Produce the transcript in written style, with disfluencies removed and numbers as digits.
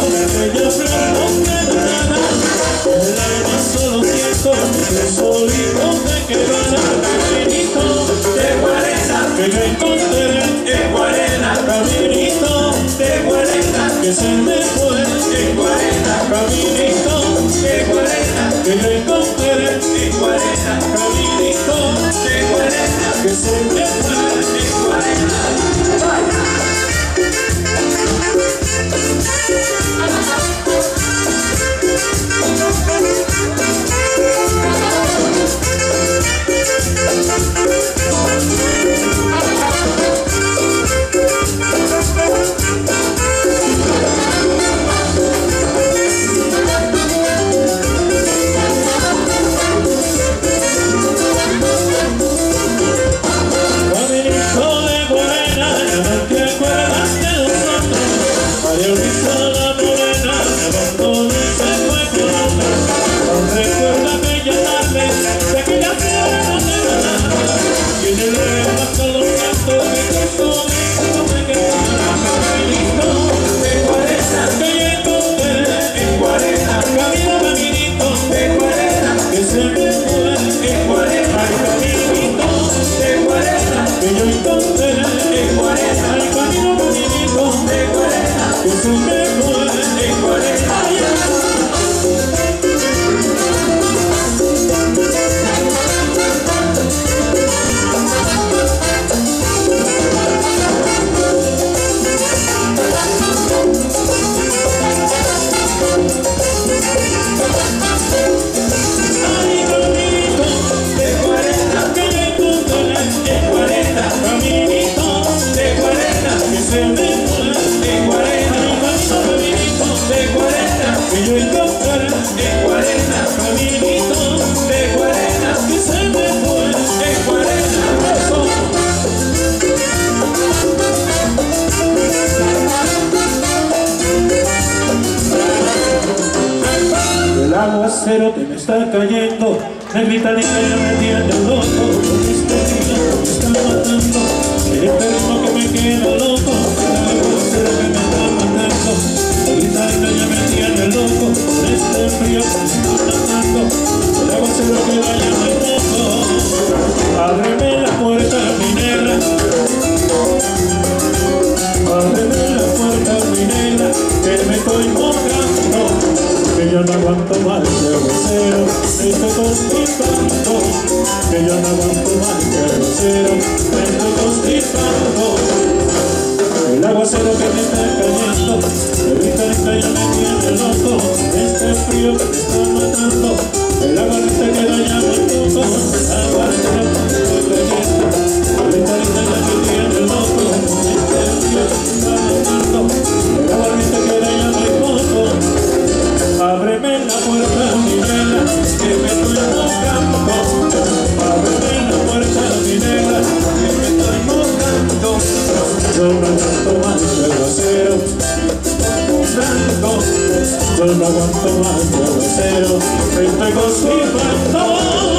de aquella flor no queda nada. En el alma solo siento que solito te quedará. Caminito de Guarena que yo encontré en Guarena. Caminito de Guarena que se me fue en Guarena. Caminito de Guarena que yo encontré en Guarena. Caminito de Guarena que se me fue en Guarena. Aguacero que me está cayendo, negrita linda ya me tiene loco. Con este ritmo que me está matando, este ritmo que me queda loco. El aguacero que me está matando, negrita linda ya me tiene loco. Con este frío que me está matando, el aguacero que vaya muy loco. Ábreme la puerta, mi negra. Ábreme la puerta, mi negra, que me estoy mojando. Que yo no aguanto más de aguacero, me estoy constipando. Que yo no aguanto más de aguacero, me estoy constipando. El aguacero que me está cayendo, ahorita ya me tiene loco. Este frío que me está matando, el agua no se queda ya muy poco. Aguacero que me está cayendo, ahorita ya me tiene loco. Este frío que me está matando, el agua no se queda ya muy poco. Ábreme la puerta, mi negra, que me estoy mojando. Ábreme la puerta, mi negra, que me estoy mojando. Yo no aguanto más de aguacero, yo no aguanto más de aguacero, me estoy constipando.